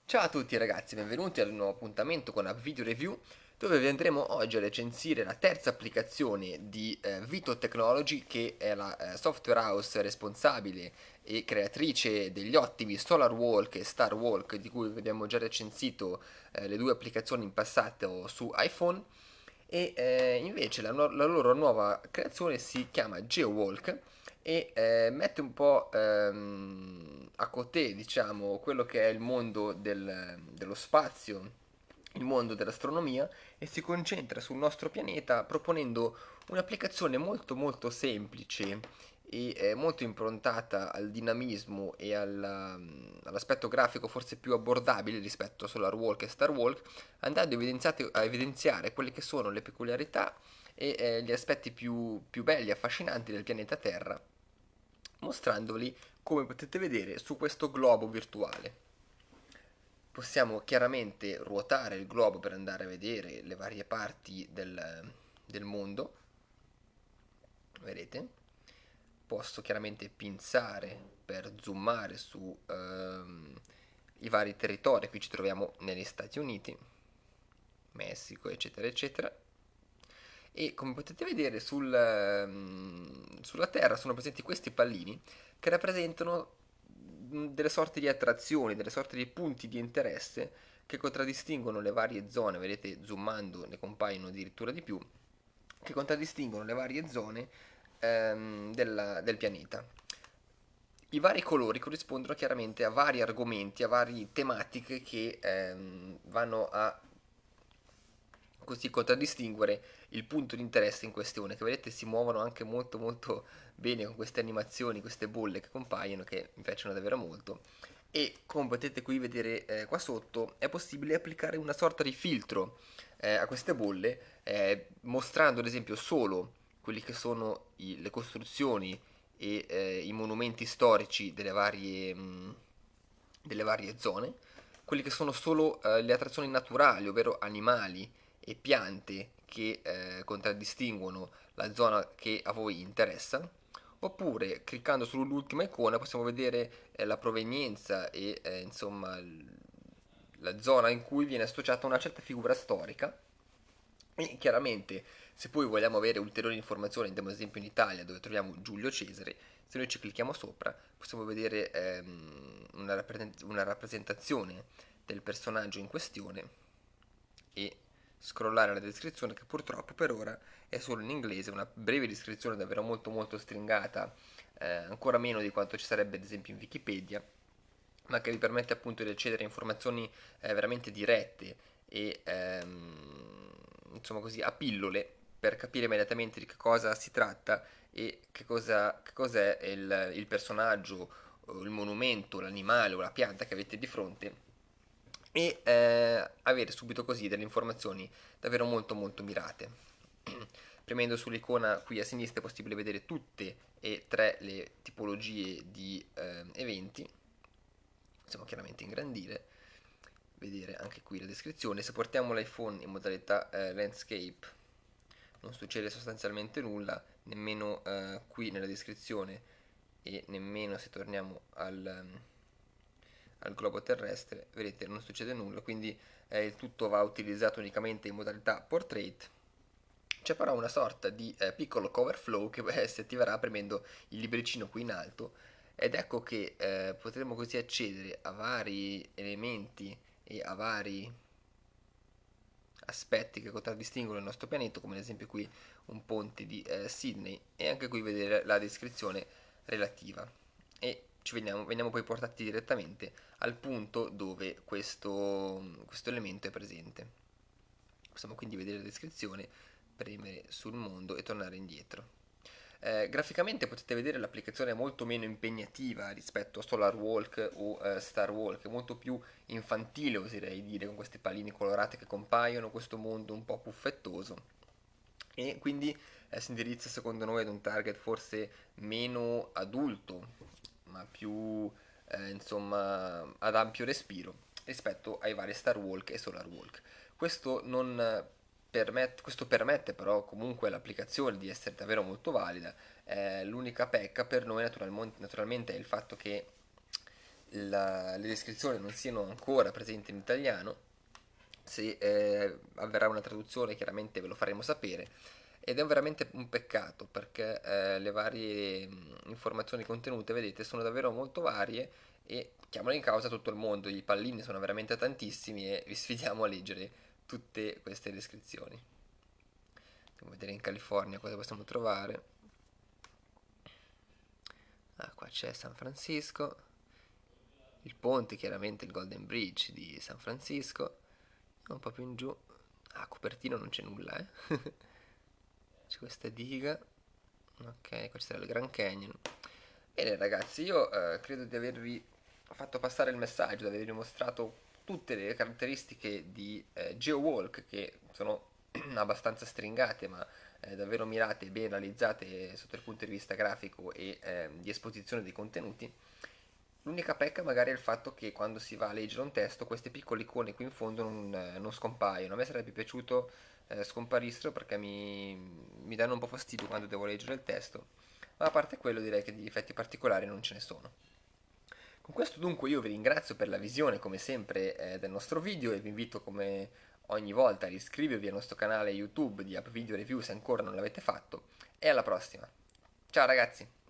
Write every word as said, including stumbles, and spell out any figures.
Ciao a tutti ragazzi, benvenuti al nuovo appuntamento con una video review dove vi andremo oggi a recensire la terza applicazione di eh, Vito Technology, che è la eh, software house responsabile e creatrice degli ottimi SolarWalk e StarWalk, di cui abbiamo già recensito eh, le due applicazioni in passato su iPhone. E eh, invece la, no- la loro nuova creazione si chiama GeoWalk e eh, mette un po' ehm, a cotè, diciamo, quello che è il mondo del- dello spazio, il mondo dell'astronomia, e si concentra sul nostro pianeta proponendo un'applicazione molto molto semplice e eh, molto improntata al dinamismo e alla- all'aspetto grafico forse più abbordabile rispetto a SolarWalk e StarWalk, andando a evidenziate- a evidenziare quelle che sono le peculiarità e eh, gli aspetti più, più belli e affascinanti del pianeta Terra, mostrandoli come potete vedere su questo globo virtuale. Possiamo chiaramente ruotare il globo per andare a vedere le varie parti del, del mondo, vedete? Posso chiaramente pinzare per zoomare su ehm, i vari territori. Qui ci troviamo negli Stati Uniti, Messico, eccetera, eccetera. E come potete vedere sul, ehm, sulla Terra sono presenti questi pallini che rappresentano mh, delle sorte di attrazioni, delle sorte di punti di interesse che contraddistinguono le varie zone. Vedete, zoomando ne compaiono addirittura di più, che contraddistinguono le varie zone ehm, della- del pianeta. I vari colori corrispondono chiaramente a vari argomenti, a varie tematiche che ehm, vanno a così contraddistinguere il punto di interesse in questione, che vedete si muovono anche molto molto bene con queste animazioni, queste bolle che compaiono, che mi piacciono davvero molto. E come potete qui vedere eh, qua sotto, è possibile applicare una sorta di filtro eh, a queste bolle, eh, mostrando ad esempio solo quelli che sono i- le costruzioni e eh, i monumenti storici delle varie, mh, delle varie zone, quelli che sono solo eh, le attrazioni naturali, ovvero animali e piante che eh, contraddistinguono la zona che a voi interessa, oppure cliccando sull'ultima icona possiamo vedere eh, la provenienza e eh, insomma l- la zona in cui viene associata una certa figura storica. E chiaramente, se poi vogliamo avere ulteriori informazioni, andiamo ad esempio in Italia dove troviamo Giulio Cesare, se noi ci clicchiamo sopra possiamo vedere ehm, una, rappresent- una rappresentazione del personaggio in questione e scrollare la descrizione, che purtroppo per ora è solo in inglese, una breve descrizione davvero molto molto stringata, eh, ancora meno di quanto ci sarebbe ad esempio in Wikipedia, ma che vi permette appunto di accedere a informazioni eh, veramente dirette e ehm, insomma così a pillole per capire immediatamente di che cosa si tratta e che cosa che cos'è il, il personaggio, o il monumento, l'animale o la pianta che avete di fronte, e eh, avere subito così delle informazioni davvero molto molto mirate. Premendo sull'icona qui a sinistra è possibile vedere tutte e tre le tipologie di eh, eventi. Possiamo chiaramente ingrandire, vedere anche qui la descrizione. Se portiamo l'iPhone in modalità eh, landscape non succede sostanzialmente nulla, nemmeno eh, qui nella descrizione e nemmeno se torniamo al, um, al globo terrestre, vedete non succede nulla, quindi eh, il tutto va utilizzato unicamente in modalità portrait. C'è però una sorta di eh, piccolo cover flow che eh, si attiverà premendo il libricino qui in alto, ed ecco che eh, potremo così accedere a vari elementi e a vari aspetti che contraddistinguono il nostro pianeta, come ad esempio qui un ponte di eh, Sydney, e anche qui vedere la descrizione relativa. E ci veniamo, veniamo poi portati direttamente al punto dove questo, questo elemento è presente. Possiamo quindi vedere la descrizione, premere sul mondo e tornare indietro. Eh, graficamente potete vedere l'applicazione è molto meno impegnativa rispetto a SolarWalk o eh, StarWalk, è molto più infantile oserei dire, con queste palline colorate che compaiono, questo mondo un po' puffettoso, e quindi eh, si indirizza secondo noi ad un target forse meno adulto, ma più eh, insomma ad ampio respiro rispetto ai vari StarWalk e SolarWalk. Questo non eh, permette, questo permette però comunque all'applicazione di essere davvero molto valida. Eh, l'unica pecca per noi naturalmente, naturalmente è il fatto che la- le descrizioni non siano ancora presenti in italiano. Se eh, avverrà una traduzione chiaramente ve lo faremo sapere, ed è veramente un peccato perché eh, le varie mh, informazioni contenute, vedete, sono davvero molto varie e chiamano in causa tutto il mondo. I pallini sono veramente tantissimi e vi sfidiamo a leggere tutte queste descrizioni. Andiamo a vedere in California cosa possiamo trovare. Ah, qua c'è San Francisco, il ponte, chiaramente il Golden Bridge di San Francisco. Un po' più in giù. Ah, Cupertino non c'è nulla, eh. C'è questa diga. Ok, questo è il Grand Canyon. Bene ragazzi, io eh, credo di avervi fatto passare il messaggio, di avervi mostrato tutte le caratteristiche di eh, GeoWalk, che sono abbastanza stringate ma eh, davvero mirate e ben realizzate sotto il punto di vista grafico e eh, di esposizione dei contenuti. L'unica pecca magari è il fatto che quando si va a leggere un testo queste piccole icone qui in fondo non, eh, non scompaiono. A me sarebbe piaciuto eh, scomparissero perché mi, mi danno un po' fastidio quando devo leggere il testo, ma a parte quello direi che di difetti particolari non ce ne sono. Con questo dunque io vi ringrazio per la visione come sempre eh, del nostro video e vi invito come ogni volta a iscrivervi al nostro canale YouTube di App Video Review se ancora non l'avete fatto, e alla prossima. Ciao ragazzi!